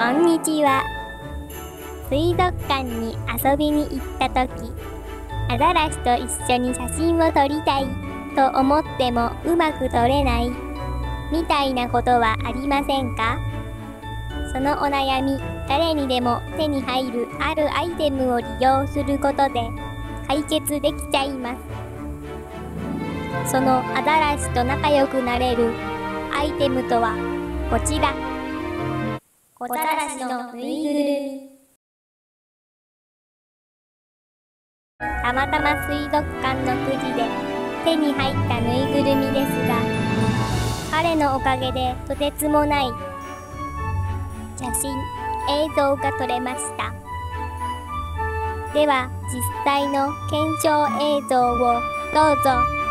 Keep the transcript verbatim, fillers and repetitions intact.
こんにちは。水族館に遊びに行ったとき、アザラシと一緒に写真を撮りたいと思ってもうまく撮れないみたいなことはありませんか？そのお悩み、誰にでも手に入るあるアイテムを利用することで解決できちゃいます。そのアザラシと仲良くなれるアイテムとはこちら。小ザラシのぬいぐるみ。たまたま水族館のくじで手に入ったぬいぐるみですが、彼のおかげでとてつもない写真、映像が撮れました。では実際の検証映像をどうぞ。